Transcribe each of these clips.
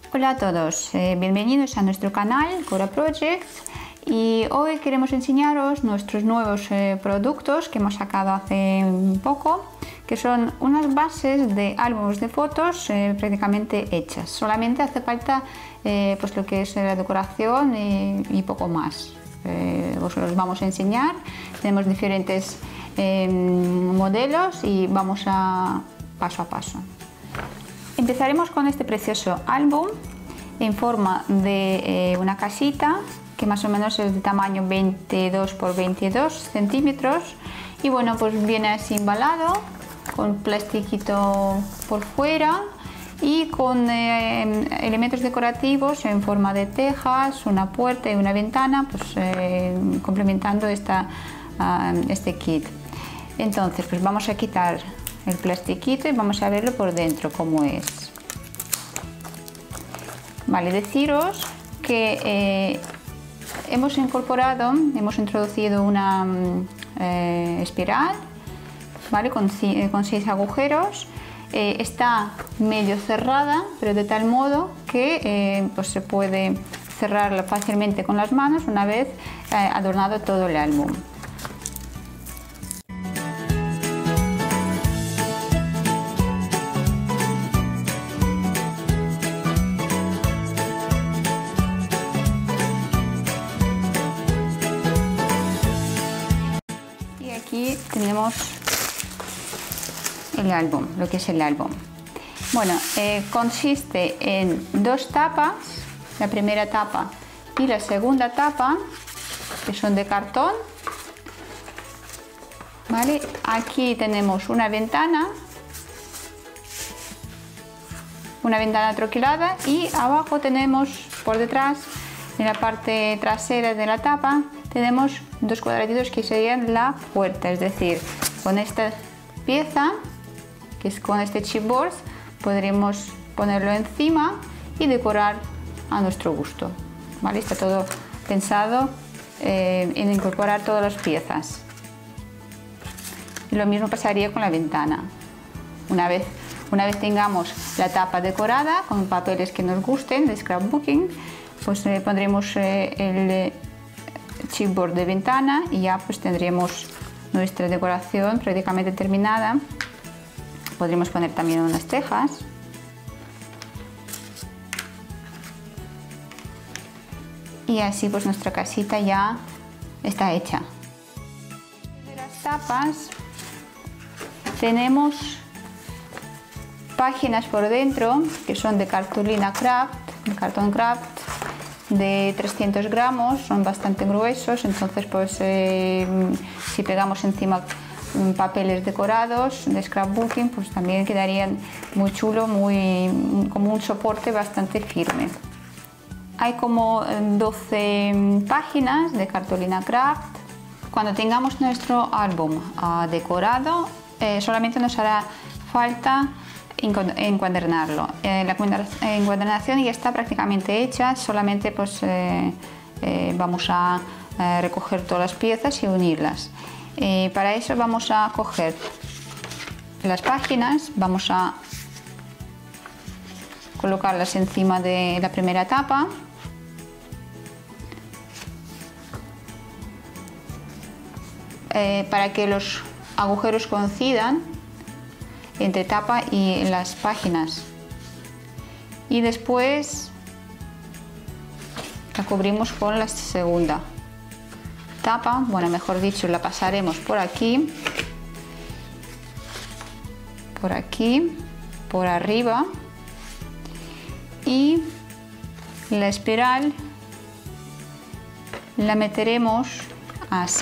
Hola a todos, bienvenidos a nuestro canal Cora Project y hoy queremos enseñaros nuestros nuevos productos que hemos sacado hace poco, que son unas bases de álbumes de fotos prácticamente hechas. Solamente hace falta pues lo que es la decoración y poco más. Os los vamos a enseñar. Tenemos diferentes modelos y vamos a paso a paso. Empezaremos con este precioso álbum en forma de una casita que más o menos es de tamaño 22 por 22 centímetros y bueno, pues viene así embalado con plastiquito por fuera y con elementos decorativos en forma de tejas, una puerta y una ventana, pues complementando este kit. Entonces pues vamos a quitar el plastiquito y vamos a verlo por dentro cómo es. Vale, deciros que hemos introducido una espiral, ¿vale? con 6 agujeros. Está medio cerrada, pero de tal modo que pues se puede cerrar fácilmente con las manos una vez adornado todo el álbum. Y aquí tenemos el álbum, lo que es el álbum. Bueno, consiste en dos tapas, la primera tapa y la segunda tapa, que son de cartón. ¿Vale? Aquí tenemos una ventana troquelada y abajo tenemos por detrás, en la parte trasera de la tapa, tenemos dos cuadraditos que serían la puerta, es decir, con esta pieza, que es con este chipboard, podremos ponerlo encima y decorar a nuestro gusto. ¿Vale? Está todo pensado en incorporar todas las piezas. Y lo mismo pasaría con la ventana. Una vez tengamos la tapa decorada con papeles que nos gusten de scrapbooking, pues pondremos el chipboard de ventana y ya pues tendremos nuestra decoración prácticamente terminada. Podremos poner también unas tejas. Y así pues nuestra casita ya está hecha. De las tapas tenemos páginas por dentro que son de cartulina craft, de cartón craft de 300 gramos, son bastante gruesos, entonces pues si pegamos encima papeles decorados de scrapbooking, pues también quedarían muy chulo, como un soporte bastante firme. Hay como 12 páginas de cartulina craft. Cuando tengamos nuestro álbum decorado, solamente nos hará falta encuadernarlo. La encuadernación ya está prácticamente hecha, solamente pues vamos a recoger todas las piezas y unirlas. Para eso vamos a coger las páginas, vamos a colocarlas encima de la primera tapa. Para que los agujeros coincidan entre tapa y las páginas. Y después la cubrimos con la segunda tapa, bueno, mejor dicho, la pasaremos por aquí, por arriba, y la espiral la meteremos así.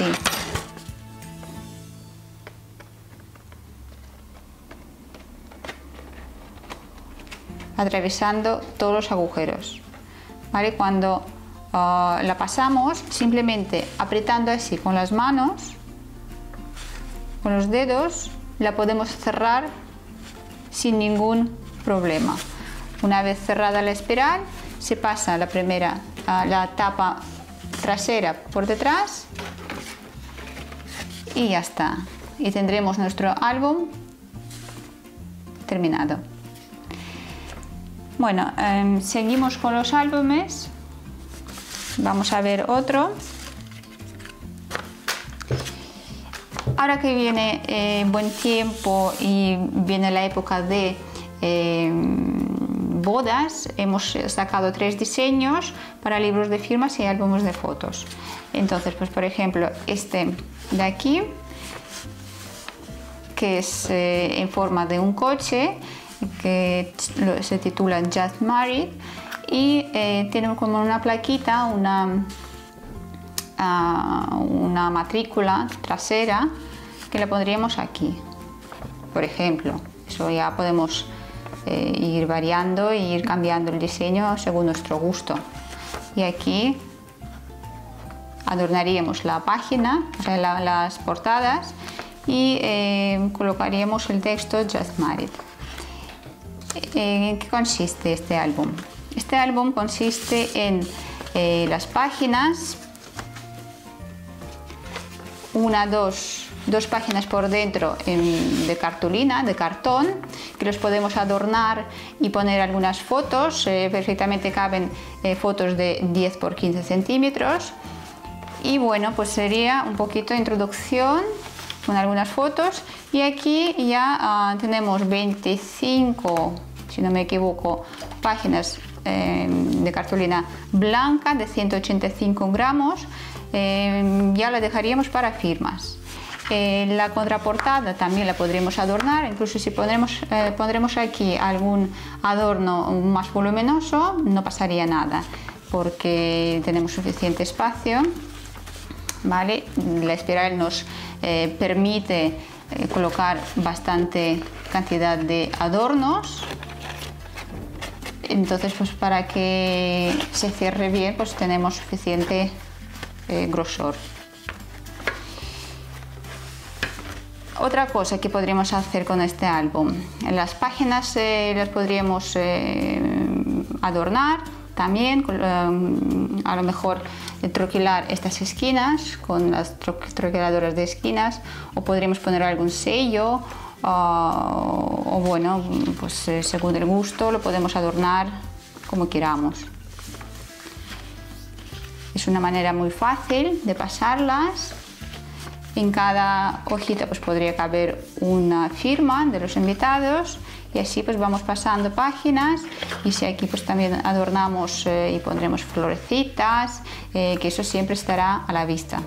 Atravesando todos los agujeros. ¿Vale? Cuando la pasamos, simplemente apretando así con las manos, con los dedos, la podemos cerrar sin ningún problema. Una vez cerrada la espiral, se pasa la tapa trasera por detrás y ya está. Y tendremos nuestro álbum terminado. Bueno, seguimos con los álbumes. Vamos a ver otro. Ahora que viene buen tiempo y viene la época de bodas, hemos sacado 3 diseños para libros de firmas y álbumes de fotos. Entonces, pues por ejemplo, este de aquí, que es en forma de un coche, que se titula Just Married, y tiene como una plaquita, una matrícula trasera que la pondríamos aquí, por ejemplo. Eso ya podemos ir variando e ir cambiando el diseño según nuestro gusto. Y aquí adornaríamos la página, o sea, las portadas, y colocaríamos el texto Just Married. ¿En qué consiste este álbum? Este álbum consiste en las páginas, dos páginas por dentro de cartulina, de cartón, que los podemos adornar y poner algunas fotos. Perfectamente caben fotos de 10 por 15 centímetros. Y bueno, pues sería un poquito de introducción con algunas fotos. Y aquí ya tenemos 25, si no me equivoco, páginas de cartulina blanca de 185 gramos. Ya la dejaríamos para firmas. La contraportada también la podríamos adornar, incluso si pondremos aquí algún adorno más voluminoso, no pasaría nada, porque tenemos suficiente espacio, ¿vale? La espiral nos permite colocar bastante cantidad de adornos. Entonces, pues para que se cierre bien, pues tenemos suficiente grosor. Otra cosa que podríamos hacer con este álbum, las páginas las podríamos adornar también, a lo mejor troquelar estas esquinas con las troqueladoras de esquinas, o podríamos poner algún sello, o bueno, pues según el gusto lo podemos adornar como queramos. Es una manera muy fácil de pasarlas. En cada hojita pues podría caber una firma de los invitados, y así pues vamos pasando páginas. Y si aquí pues también adornamos y pondremos florecitas, que eso siempre estará a la vista.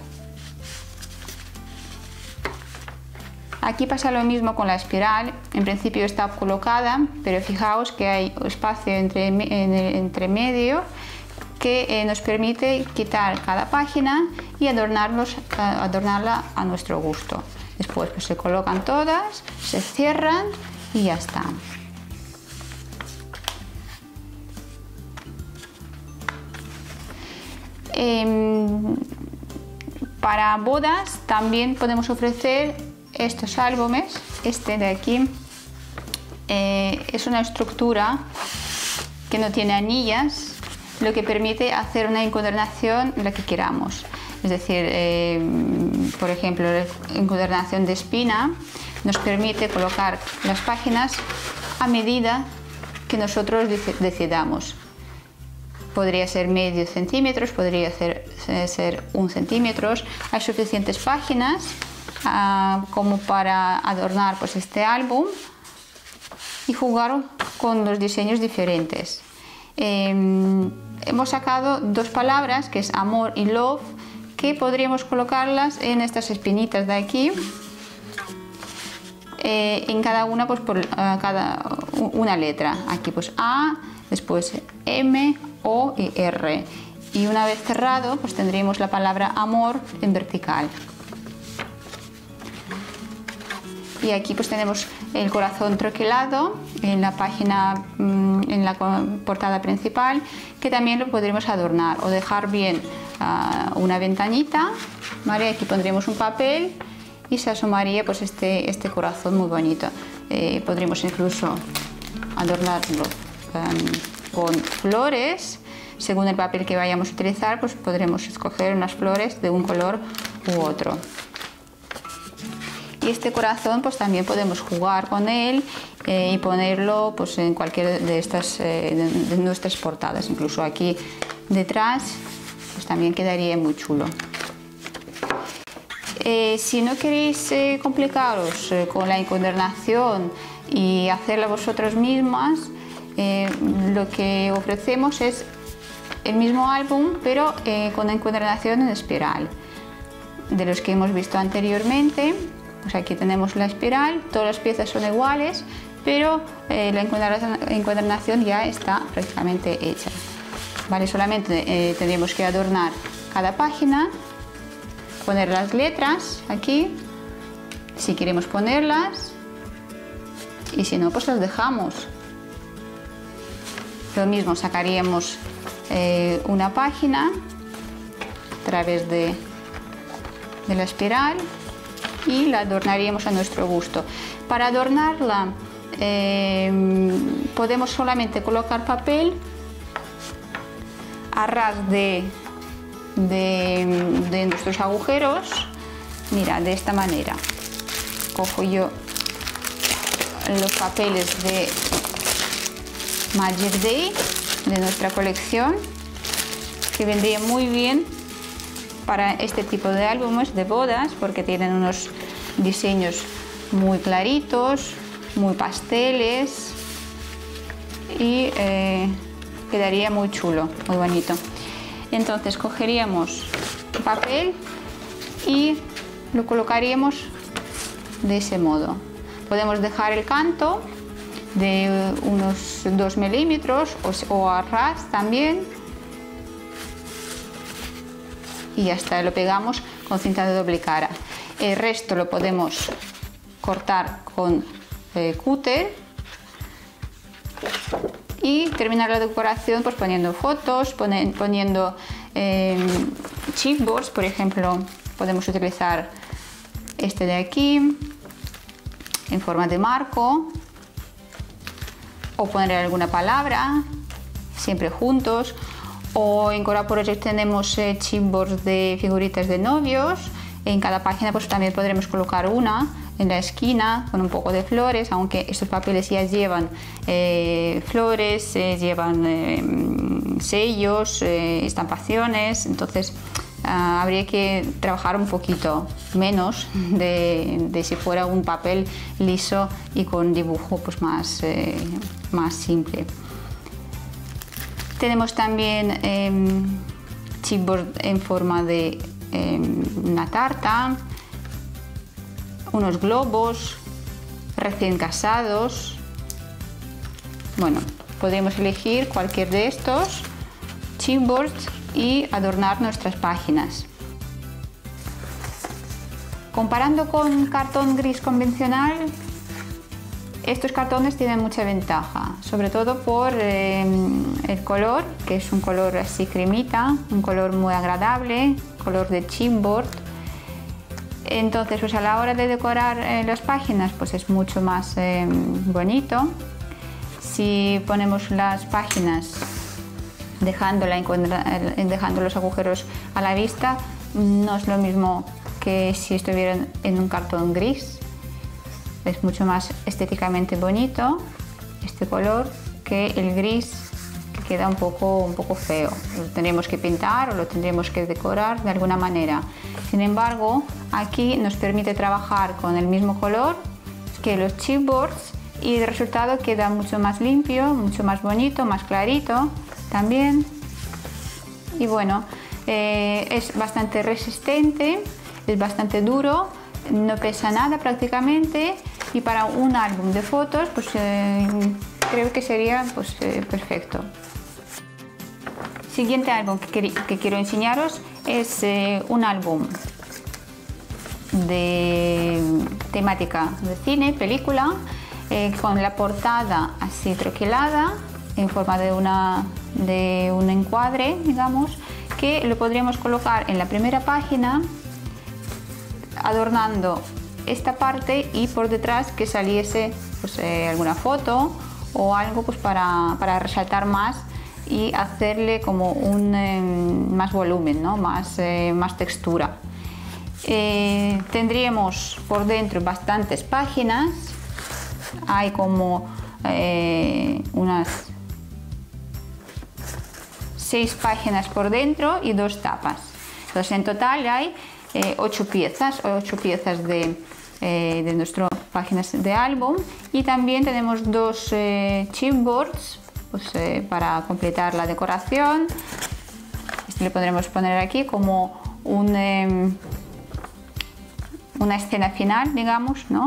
Aquí pasa lo mismo con la espiral. En principio está colocada, pero fijaos que hay espacio entre medio, que nos permite quitar cada página y adornarla a nuestro gusto. Después pues se colocan todas, se cierran y ya está. Para bodas también podemos ofrecer estos álbumes. Este de aquí es una estructura que no tiene anillas, lo que permite hacer una encuadernación la que queramos. Es decir, por ejemplo, la encuadernación de espina nos permite colocar las páginas a medida que nosotros decidamos. Podría ser medio centímetros, podría ser 1 centímetro. Hay suficientes páginas como para adornar pues este álbum y jugar con los diseños diferentes. Hemos sacado 2 palabras, que es amor y love, que podríamos colocarlas en estas espinitas de aquí, en cada una pues por cada una letra. Aquí pues A, después M, O y R, y una vez cerrado pues tendríamos la palabra amor en vertical. Y aquí pues tenemos el corazón troquelado en la página, en la portada principal, que también lo podremos adornar o dejar bien una ventanita, ¿vale? Aquí pondríamos un papel y se asomaría pues este corazón muy bonito. Podríamos incluso adornarlo con flores. Según el papel que vayamos a utilizar, pues podremos escoger unas flores de un color u otro. Y este corazón pues también podemos jugar con él y ponerlo pues en cualquiera de estas de nuestras portadas, incluso aquí detrás pues también quedaría muy chulo. Si no queréis complicaros con la encuadernación y hacerla vosotros mismas, lo que ofrecemos es el mismo álbum pero con encuadernación en espiral, de los que hemos visto anteriormente. Pues aquí tenemos la espiral, todas las piezas son iguales, pero la encuadernación ya está prácticamente hecha. Vale, solamente tendríamos que adornar cada página, poner las letras aquí, si queremos ponerlas, y si no, pues las dejamos. Lo mismo, sacaríamos una página a través de la espiral y la adornaríamos a nuestro gusto. Para adornarla podemos solamente colocar papel a ras de nuestros agujeros. Mira, de esta manera cojo yo los papeles de Magic Day de nuestra colección, que vendría muy bien para este tipo de álbumes de bodas, porque tienen unos diseños muy claritos, muy pasteles, y quedaría muy chulo, muy bonito. Entonces cogeríamos el papel y lo colocaríamos de ese modo. Podemos dejar el canto de unos 2 milímetros o a ras también, y ya está, lo pegamos con cinta de doble cara. El resto lo podemos cortar con cúter y terminar la decoración pues poniendo fotos, poniendo chipboards. Por ejemplo, podemos utilizar este de aquí en forma de marco, o poner alguna palabra siempre juntos. O en Cora Project tenemos chipboards de figuritas de novios. En cada página pues también podremos colocar una en la esquina con un poco de flores, aunque estos papeles ya llevan flores, llevan sellos, estampaciones, entonces habría que trabajar un poquito menos de si fuera un papel liso y con dibujo pues más simple. Tenemos también chipboard en forma de una tarta, unos globos, recién casados. Bueno, podemos elegir cualquier de estos chipboards y adornar nuestras páginas. Comparando con cartón gris convencional, estos cartones tienen mucha ventaja, sobre todo por el color, que es un color así cremita, un color muy agradable, color de chipboard. Entonces, pues a la hora de decorar las páginas, pues es mucho más bonito. Si ponemos las páginas dejando los agujeros a la vista, no es lo mismo que si estuvieran en un cartón gris. Es mucho más estéticamente bonito este color que el gris, que queda un poco feo. Lo tendremos que pintar o lo tendremos que decorar de alguna manera. Sin embargo, aquí nos permite trabajar con el mismo color que los chipboards y el resultado queda mucho más limpio, mucho más bonito, más clarito también. Y bueno, es bastante resistente, es bastante duro, no pesa nada prácticamente, y para un álbum de fotos pues creo que sería pues, perfecto. Siguiente álbum que quiero enseñaros es un álbum de temática de cine, película, con la portada así troquelada en forma de un encuadre, digamos, que lo podríamos colocar en la primera página adornando esta parte, y por detrás que saliese pues, alguna foto o algo pues, para resaltar más y hacerle como un más volumen, ¿no? más textura. Tendríamos por dentro bastantes páginas, hay como unas 6 páginas por dentro y 2 tapas. Entonces en total hay 8 piezas de nuestras páginas de álbum, y también tenemos 2 chipboards pues, para completar la decoración. Este le podremos poner aquí como una escena final, digamos, ¿no?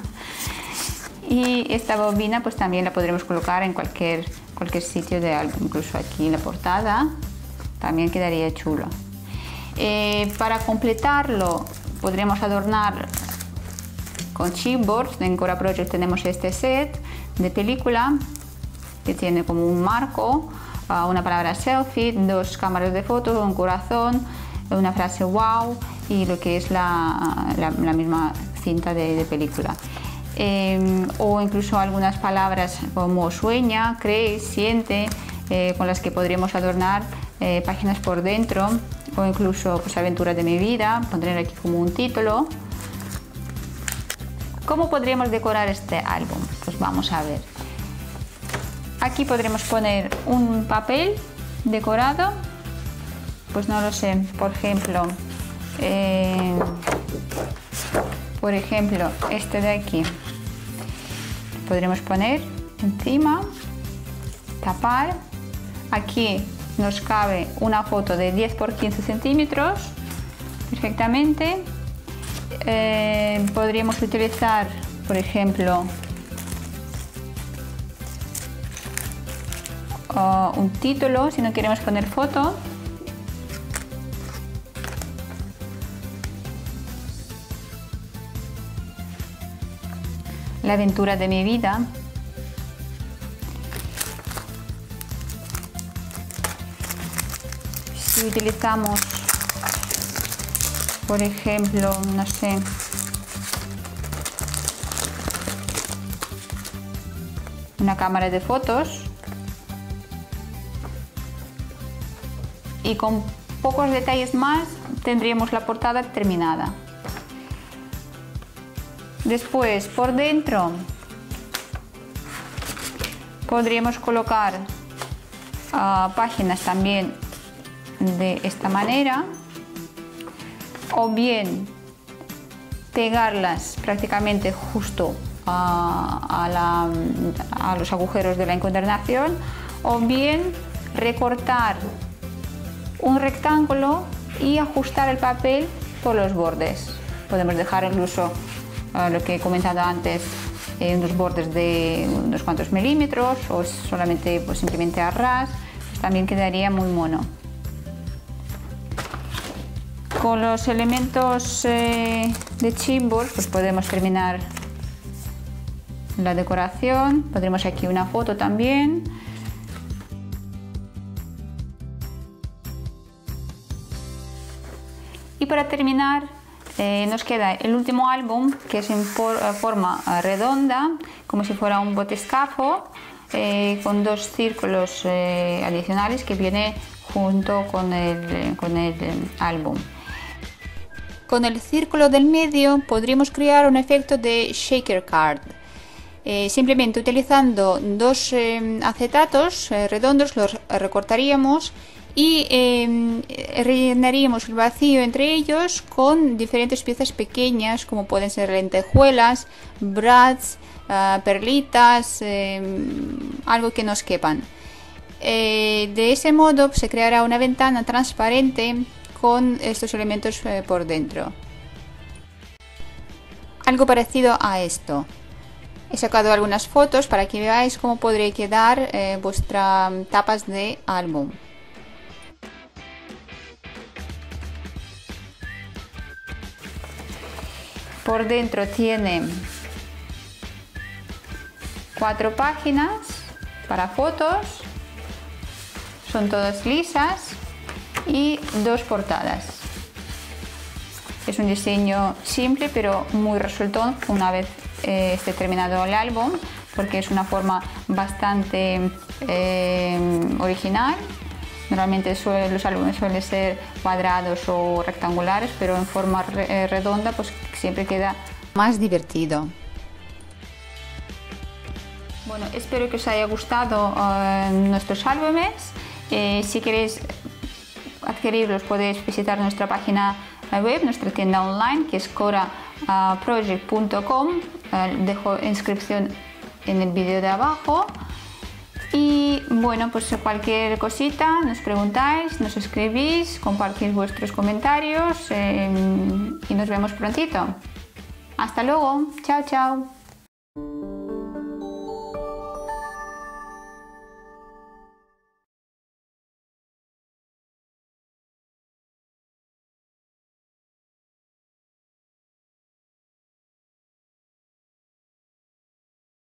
Y esta bobina pues también la podremos colocar en cualquier sitio de álbum, incluso aquí en la portada también quedaría chulo. Para completarlo podremos adornar con chipboards. En Cora Project tenemos este set de película que tiene como un marco, una palabra selfie, 2 cámaras de fotos, un corazón, una frase wow y lo que es la misma cinta de película. O incluso algunas palabras como sueña, cree, siente, con las que podríamos adornar páginas por dentro, o incluso pues, aventuras de mi vida, pondré aquí como un título. ¿Cómo podríamos decorar este álbum? Pues vamos a ver. Aquí podremos poner un papel decorado, pues no lo sé, por ejemplo, este de aquí. Podremos poner encima, tapar. Aquí nos cabe una foto de 10 por 15 centímetros perfectamente. Podríamos utilizar, por ejemplo, un título si no queremos poner foto. La aventura de mi vida. Si utilizamos, por ejemplo, no sé, una cámara de fotos, y con pocos detalles más tendríamos la portada terminada. Después, por dentro, podríamos colocar páginas también de esta manera, o bien pegarlas prácticamente justo a los agujeros de la encuadernación, o bien recortar un rectángulo y ajustar el papel por los bordes. Podemos dejar incluso lo que he comentado antes, unos bordes de unos cuantos milímetros, o solamente pues, simplemente a ras, pues también quedaría muy mono. Con los elementos de chipboard pues podemos terminar la decoración. Pondremos aquí una foto también. Y para terminar nos queda el último álbum, que es en forma redonda, como si fuera un batiscafo, con 2 círculos adicionales que viene junto con el álbum. Con el círculo del medio podríamos crear un efecto de shaker card. Simplemente utilizando 2 acetatos redondos los recortaríamos y rellenaríamos el vacío entre ellos con diferentes piezas pequeñas, como pueden ser lentejuelas, brads, perlitas, algo que nos quepan. De ese modo se creará una ventana transparente con estos elementos por dentro. Algo parecido a esto. He sacado algunas fotos para que veáis cómo podría quedar vuestras tapas de álbum. Por dentro tiene 4 páginas para fotos, son todas lisas, y 2 portadas. Es un diseño simple pero muy resuelto una vez esté terminado el álbum, porque es una forma bastante original Normalmente los álbumes suelen ser cuadrados o rectangulares, pero en forma redonda pues siempre queda más divertido. Bueno, espero que os haya gustado nuestros álbumes. Si queréis adquirirlos podéis visitar nuestra página web, nuestra tienda online, que es coraproject.com. Dejo inscripción en el vídeo de abajo. Y bueno, pues cualquier cosita nos preguntáis, nos escribís, compartís vuestros comentarios y nos vemos prontito. Hasta luego, chao chao.